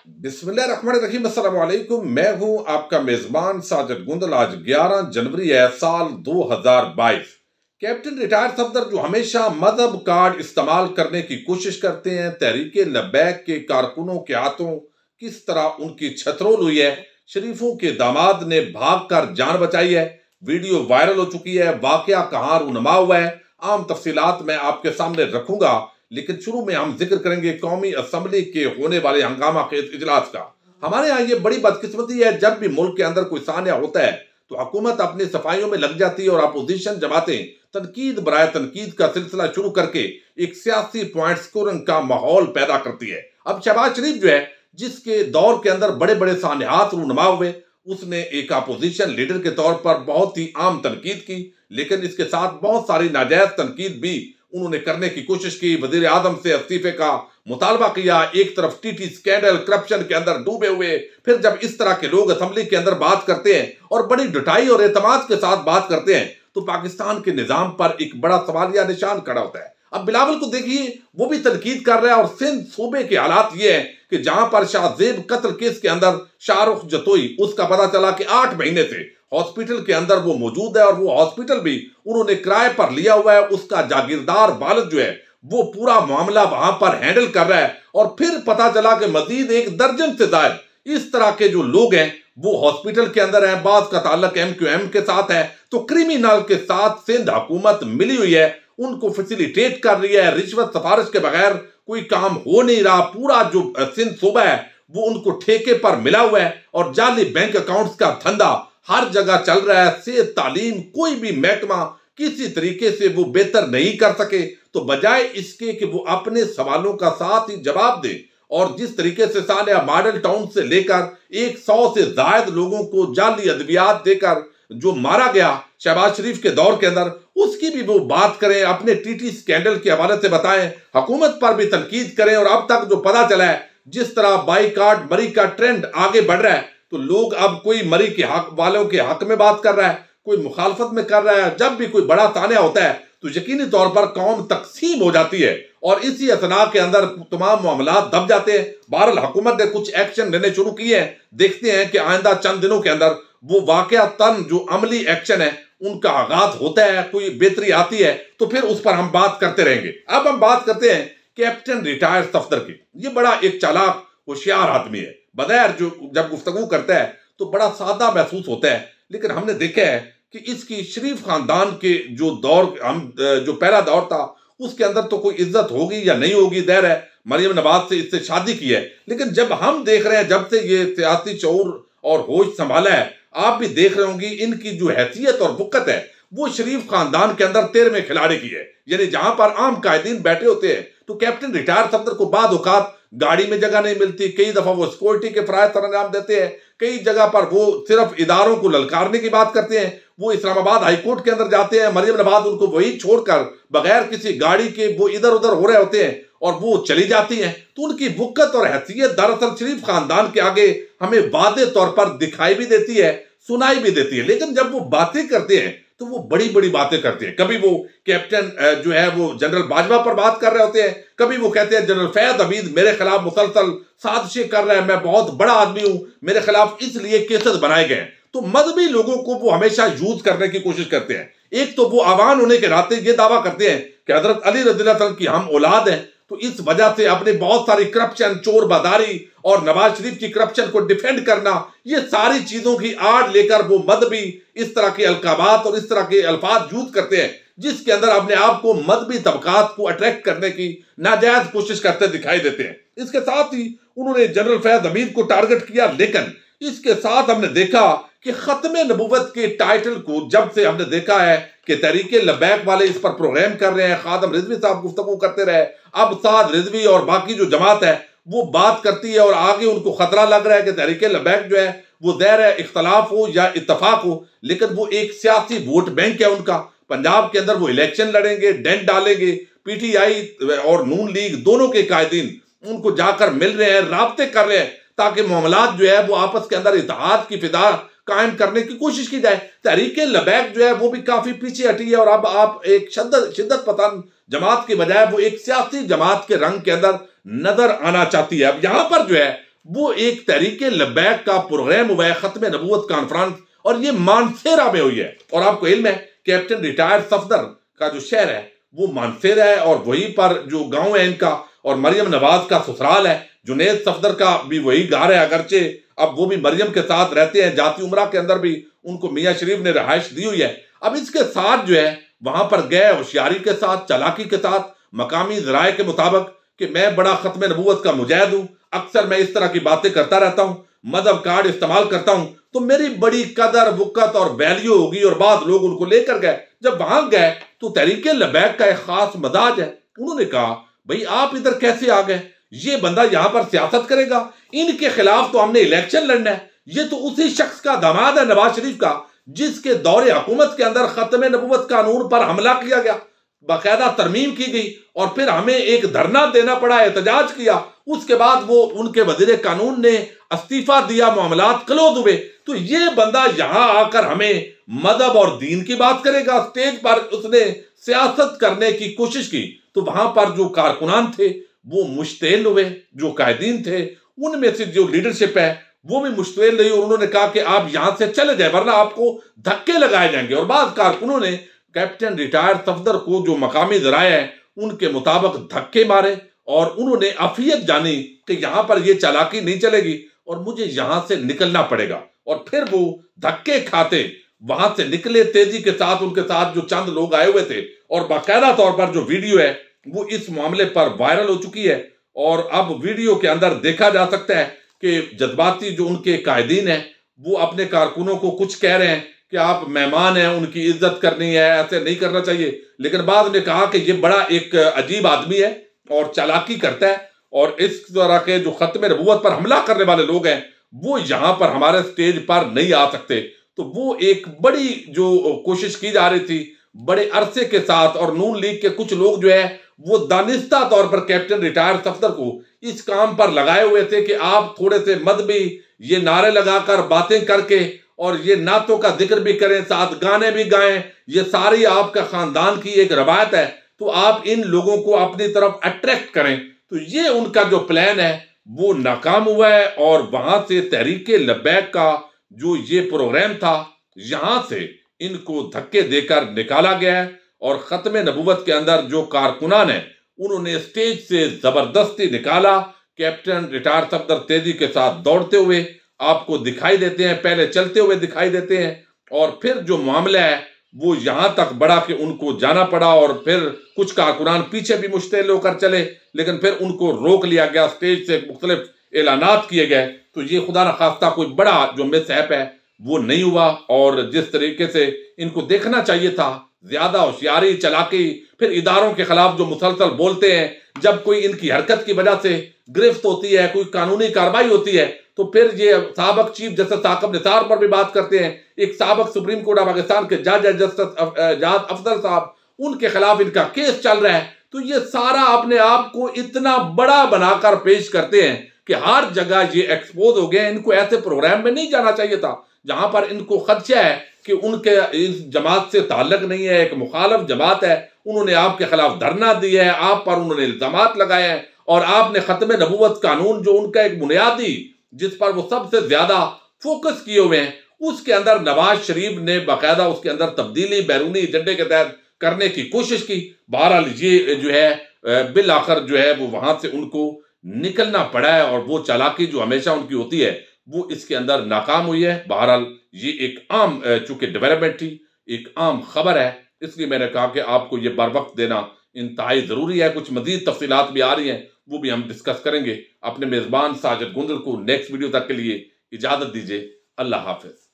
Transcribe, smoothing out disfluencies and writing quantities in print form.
बिस्मिल्लाहिर्रहमानिर्रहीम, अस्सलाम वालेकुम। मैं हूं आपका मेजबान साजिद गुंदल। आज 11 जनवरी है, साल 2022। कैप्टन रिटायर्ड सफदर जो हमेशा मजहब कार्ड इस्तेमाल करने की कोशिश करते हैं, तहरीके लब्बैक के कारकुनों के हाथों किस तरह उनकी छतरोल हुई है। शरीफों के दामाद ने भागकर जान बचाई है। वीडियो वायरल हो चुकी है। वाकया कहां रूनुमा हुआ है, आम तफसीलात मैं आपके सामने रखूंगा, लेकिन शुरू में हम जिक्र करेंगे कौमी असम्बली के होने वाले हंगामा खेज इजलास का। हमारे यहाँ ये बड़ी बदकिस्मती है, जब भी मुल्क के अंदर कोई सानिया होता है तो हुकूमत अपनी सफाइयों में लग जाती है और अपोजिशन जमातें तनकीद बराए तनकीद का सिलसिला शुरू करके एक सियासी पॉइंट स्कोरिंग का माहौल पैदा करती है। अब शहबाज शरीफ जो है, जिसके दौर के अंदर बड़े बड़े सानियात रूनुमा हुए, उसने एक अपोजिशन लीडर के तौर पर बहुत ही आम तनकीद की, लेकिन इसके साथ बहुत सारी नाजायज तनकीद भी उन्होंने करने की कोशिश की। वजीर आजम से इस्तीफे का मुतालबा किया। एक तरफ टीटी स्कैंडल करप्शन के अंदर डूबे हुए, फिर जब इस तरह के लोग असेंबली के अंदर बात करते हैं और बड़ी डटाई और एतमाद के साथ बात करते हैं तो पाकिस्तान के निजाम पर एक बड़ा सवालिया निशान खड़ा होता है। अब बिलावल को देखिए, वो भी तनकीद कर रहा है। और सिंध सूबे के हालात ये है कि जहां पर शाहजेब कत्ल केस के अंदर शाहरुख जतोई, उसका पता चला कि 8 महीने से हॉस्पिटल के अंदर वो मौजूद है और वो हॉस्पिटल भी उन्होंने किराए पर लिया हुआ है। उसका जागीरदार वालिद जो है वो पूरा मामला वहां पर हैंडल कर रहा है। और फिर पता चला कि मजीद 1 दर्जन से ज्यादा इस तरह के जो लोग हैं वो हॉस्पिटल के अंदर है। बात का ताल्लुक MQM के साथ है, तो क्रिमिनल के साथ सिंध हुकूमत मिली हुई है, उनको फैसिलिटेट कर रही है। रिश्वत सिफारिश के बगैर कोई काम हो नहीं रहा। पूरा जो सिंध सूबा है वो उनको ठेके पर मिला हुआ है और जाली बैंक अकाउंट्स का धंधा हर जगह चल रहा है। सेहत, तालीम, कोई भी महकमा किसी तरीके से वो बेहतर नहीं कर सके। तो बजाय इसके कि वो अपने सवालों का साथ ही जवाब दे, और जिस तरीके से सानिया मॉडल टाउन से लेकर 100 से ज्यादा लोगों को जाली अद्वियात देकर जो मारा गया शहबाज शरीफ के दौर के अंदर, उसकी भी वो बात करें, अपने टीटी स्कैंडल के हवाले से बताएं, हुकूमत पर भी तनकीद करें। और अब तक जो पता चला है, जिस तरह बाईकाट मरी का ट्रेंड आगे बढ़ रहा है, तो लोग अब कोई मरी के हक वालों के हक में बात कर रहा है, कोई मुखालफत में कर रहा है। जब भी कोई बड़ा तानिया होता है तो यकीनी तौर पर कौम तकसीम हो जाती है और इसी असना के अंदर तमाम मामला दब जाते हैं। बहरहाल हुकूमत ने कुछ एक्शन लेने शुरू किए हैं। देखते हैं कि आइंदा चंद दिनों के अंदर वो वाकया तन जो अमली एक्शन है उनका आगाज होता है, कोई बेहतरी आती है तो फिर उस पर हम बात करते रहेंगे। अब हम बात करते हैं कैप्टन रिटायर्ड सफदर की। ये बड़ा एक चालाक होशियार आदमी है। बगैर जो जब गुफ्तगू करता है तो बड़ा सादा महसूस होता है, लेकिन हमने देखा है कि इसकी शरीफ खानदान के जो दौर जो पहला दौर था उसके अंदर तो कोई इज्जत होगी या नहीं होगी, ज़ाहिर है मरियम नवाज से इससे शादी की है। लेकिन जब हम देख रहे हैं, जब से ये सियासी शऊर और होश संभाला है, आप भी देख रहे होंगे इनकी जो हैसियत और बुकत है वो शरीफ खानदान के अंदर 13वें खिलाड़ी की है। यानी जहां पर आम कायदीन बैठे होते हैं तो कैप्टन रिटायर्ड सफदर को बाद औकात गाड़ी में जगह नहीं मिलती। कई दफा वो सिक्योरिटी के फराइज सरंजाम देते हैं, कई जगह पर वो सिर्फ इदारों को ललकारने की बात करते हैं। वो इस्लामाबाद हाईकोर्ट के अंदर जाते हैं, मरियम नवाज उनको वही छोड़कर बगैर किसी गाड़ी के वो इधर उधर हो रहे होते हैं और वो चली जाती हैं। तो उनकी बुक्कत और हैसियत दरअसल शरीफ खानदान के आगे हमें वादे तौर पर दिखाई भी देती है, सुनाई भी देती है। लेकिन जब वो बातें करते हैं तो वो बड़ी बड़ी बातें करते हैं। कभी वो कैप्टन जो है वो जनरल बाजवा पर बात कर रहे होते हैं, कभी वो कहते हैं जनरल फैज हमीद मेरे खिलाफ मुसलसल साजिशें कर रहे हैं, मैं बहुत बड़ा आदमी हूं, मेरे खिलाफ इसलिए केसेस बनाए गए। तो मजहबी लोगों को वो हमेशा यूज करने की कोशिश करते हैं। एक तो वो आवान होने के नाते ये दावा करते हैं कि हजरत अली रज़ियल्लाहु अन्हु की हम औलाद हैं, तो इस वजह से अपने बहुत सारी करप्शन, चोर बादारी और नवाज शरीफ की करप्शन को डिफेंड करना, ये सारी चीजों की आड़ लेकर वो मजहबी इस तरह के अलकाबात और इस तरह के अल्फाज यूज करते हैं, जिसके अंदर अपने आप को मजहबी तबकात को अट्रैक्ट करने की नाजायज कोशिश करते दिखाई देते हैं। इसके साथ ही उन्होंने जनरल फैज हमीद को टारगेट किया। लेकिन इसके साथ हमने देखा कि खत्मे नबूवत के टाइटल को जब से हमने देखा है कि तहरीके लब्बैक वाले इस पर प्रोग्राम कर रहे हैं, खादम रिजवी साहब गुफ्तगू करते रहे, अब साद रिजवी और बाकी जो जमात है वो बात करती है और आगे उनको खतरा लग रहा है कि तहरीके लब्बैक जो है वो ज़ाहिर है इख्तलाफ हो या इत्तफाक हो, लेकिन वो एक सियासी वोट बैंक है उनका। पंजाब के अंदर वो इलेक्शन लड़ेंगे, डेंट डालेंगे। PTI और नून लीग दोनों के कायदीन उनको जाकर मिल रहे हैं, राब्ते कर रहे हैं ताकि मामलात जो है वो आपस के अंदर इत्तेहाद की फिदा कायम करने की कोशिश की जाए। तहरीके लब्बैक जो है वो भी काफी पीछे हटी है और अब आप एक शिद्दत पसंद जमात के बजाय वो एक सियासी जमात के रंग के अंदर नजर आना चाहती है। अब यहां पर जो है वो एक तहरीके लब्बैक का प्रोग्राम हुआ है, खत्म नबूवत कॉन्फ्रेंस, और ये मानसेरा में हुई है। और आपको इल्म है कैप्टन रिटायर्ड सफदर का जो शहर है वो मानसेरा है, और वहीं पर जो गांव है इनका, और मरियम नवाज का ससुराल है। जुनैद सफदर का भी वही घर है, अगरचे अब वो भी मरियम के साथ रहते हैं। जाती उमरा के अंदर भी उनको मियाँ शरीफ ने रिहाइश दी हुई है। अब इसके साथ जो है वहां पर गए होशियारी के साथ, चालाकी के साथ, मकामी जराए के मुताबिक कि मैं बड़ा खत्म नबूवत का मुजाहिद हूं, अक्सर मैं इस तरह की बातें करता रहता हूं, मदहब कार्ड इस्तेमाल करता हूं, तो मेरी बड़ी कदर वक़्त और वैल्यू होगी। और बाद लोग उनको लेकर गए। जब वहां गए तो तहरीके लब्बैक का एक खास मजाज है। उन्होंने कहा भाई आप इधर कैसे आ गए, ये बंदा यहां पर सियासत करेगा, इनके खिलाफ तो हमने इलेक्शन लड़ना है। ये तो उसी शख्स का दामाद है नवाज शरीफ का जिसके दौरे हुकूमत के अंदर खत्म नबूवत कानून पर हमला किया गया, बाकायदा तरमीम की गई, और फिर हमें एक धरना देना पड़ा, एहतजाज किया। उसके बाद वो उनके वजीर कानून ने इस्तीफा दिया, मामलात क्लोज हुए। तो ये बंदा यहां आकर हमें मजहब और दीन की बात करेगा। स्टेज पर उसने सियासत करने की कोशिश की, तो वहां पर जो कारकुनान थे वो मुश्तैल हुए, जो कायदीन थे उनमें से जो लीडरशिप है वो भी मुश्तैल रही, और उन्होंने कहा कि आप यहां से चले जाए वरना आपको धक्के लगाए जाएंगे। और बाद कारकुनों ने कैप्टन रिटायर्ड सफदर को, जो मकामी जराए हैं उनके मुताबिक, धक्के मारे, और उन्होंने अफियत जानी कि यहां पर यह चालाकी नहीं चलेगी और मुझे यहां से निकलना पड़ेगा। और फिर वो धक्के खाते वहां से निकले तेजी के साथ। उनके साथ जो चंद लोग आए हुए थे, और बाकायदा तौर पर जो वीडियो है वो इस मामले पर वायरल हो चुकी है। और अब वीडियो के अंदर देखा जा सकता है कि जज्बाती जो उनके कायदीन हैं वो अपने कारकुनों को कुछ कह रहे हैं कि आप मेहमान हैं, उनकी इज्जत करनी है, ऐसे नहीं करना चाहिए। लेकिन बाद में कहा कि ये बड़ा एक अजीब आदमी है और चालाकी करता है, और इस तरह के जो खत्म नबूवत पर हमला करने वाले लोग हैं वो यहां पर हमारे स्टेज पर नहीं आ सकते। तो वो एक बड़ी जो कोशिश की जा रही थी बड़े अरसे के साथ, और नून लीग के कुछ लोग जो है वो दानिस्ता तौर पर कैप्टन रिटायर्ड सफदर को इस काम पर लगाए हुए थे कि आप थोड़े से मदबी ये नारे लगाकर, बातें करके, और ये नातों का जिक्र भी करें, साथ गाने भी गाएं, ये सारी आपका खानदान की एक रवायत है, तो आप इन लोगों को अपनी तरफ अट्रैक्ट करें। तो ये उनका जो प्लान है वो नाकाम हुआ है, और वहां से तहरीके लब्बैक का जो ये प्रोग्राम था यहां से इनको धक्के देकर निकाला गया है। और खत्म नबूवत के अंदर जो कारकुनान है उन्होंने स्टेज से जबरदस्ती निकाला। कैप्टन रिटायर्ड सफदर तेजी के साथ दौड़ते हुए आपको दिखाई देते हैं, पहले चलते हुए दिखाई देते हैं, और फिर जो मामला है वो यहां तक बढ़ा कि उनको जाना पड़ा। और फिर कुछ कारकुनान पीछे भी मुश्तैल होकर चले, लेकिन फिर उनको रोक लिया गया, स्टेज से मुख्तलिफ ऐलानात किए गए। तो ये खुदा न खास्ता कोई बड़ा जो मिसहैप है वो नहीं हुआ। और जिस तरीके से इनको देखना चाहिए था, ज्यादा होशियारी, चालाकी, फिर इदारों के खिलाफ जो मुसलसल बोलते हैं, जब कोई इनकी हरकत की वजह से गिरफ्त होती है, कोई कानूनी कार्रवाई होती है, तो फिर ये साबक चीफ जस्टिस साकिब निसार पर भी बात करते हैं। एक साबक सुप्रीम कोर्ट ऑफ पाकिस्तान के जज है जस्टिस जाद अफजल साहब, उनके खिलाफ इनका केस चल रहा है। तो ये सारा अपने आप को इतना बड़ा बनाकर पेश करते हैं कि हर जगह ये एक्सपोज हो गए। इनको ऐसे प्रोग्राम में नहीं जाना चाहिए था जहां पर इनको खदशा है कि उनके इस जमात से ताल्लुक नहीं है, एक मुखालफ जमात है, उन्होंने आपके खिलाफ धरना दिया है, आप पर उन्होंने इल्जामात लगाए हैं, और आपने खत्म नबूवत कानून जो उनका एक बुनियादी, जिस पर वो सबसे ज्यादा फोकस किए हुए हैं, उसके अंदर नवाज शरीफ ने बाकायदा उसके अंदर तब्दीली बैरूनी एजेंडे के तहत करने की कोशिश की। बहरहाल ये जो है बिल आखिर जो है वो वहां से उनको निकलना पड़ा है, और वो चालाकी जो हमेशा उनकी होती है वो इसके अंदर नाकाम हुई है। बहरहाल ये एक आम चूंकि डेवलपमेंट थी, एक आम खबर है, इसलिए मैंने कहा कि आपको ये बर वक्त देना इंतहाई जरूरी है। कुछ मजीद तफसीलात भी आ रही हैं, वो भी हम डिस्कस करेंगे। अपने मेजबान साजिद गुंदल को नेक्स्ट वीडियो तक के लिए इजाजत दीजिए। अल्लाह हाफिज।